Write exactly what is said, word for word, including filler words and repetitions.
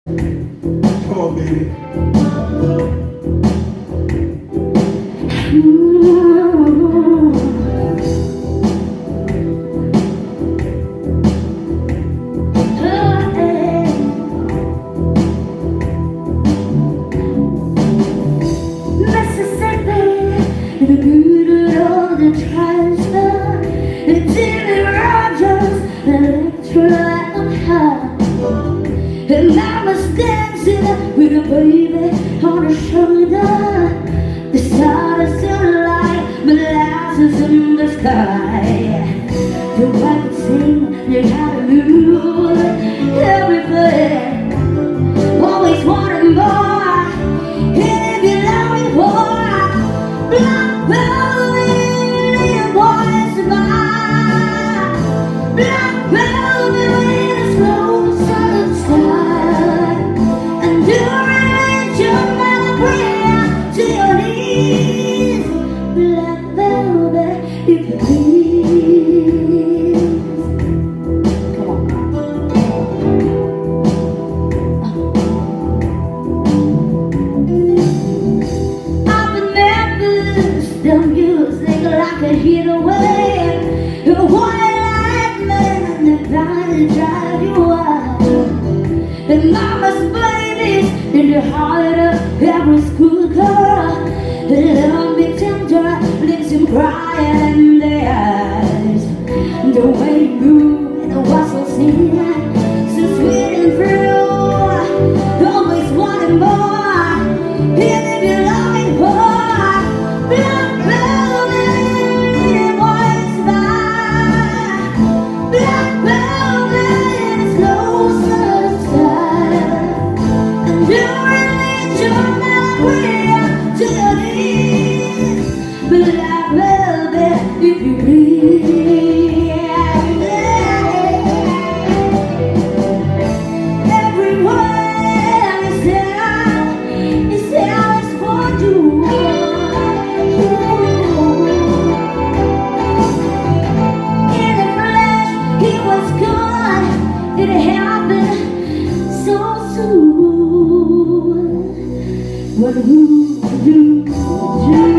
Come on, baby. The good old transfer, the Jimmy Rogers, the electro on her. And mama's dancing with a baby on her shoulder. The stars still light, molasses in the sky. The white could sing, they had a move everything. Always wanted more, and if you're longing for black velvet, your boy's mine. Black velvet with a slow southern style. And during your prayer to your knees, black velvet, if you please. Come on. I've been nervous, the music like a hit away. You wanna like me, and the body drive you wild. And mama's babies in the heart of every school girl. Love me tender, leaves him crying in the eyes. The way you move and the whistle sing, so sweet and true. Always wanting more, even if you're longing for black velvet, your boy's mine. Black velvet in a slow southern style. And you relate your prayer to your knees. Black velvet, if you please. It happened so soon. What would you do?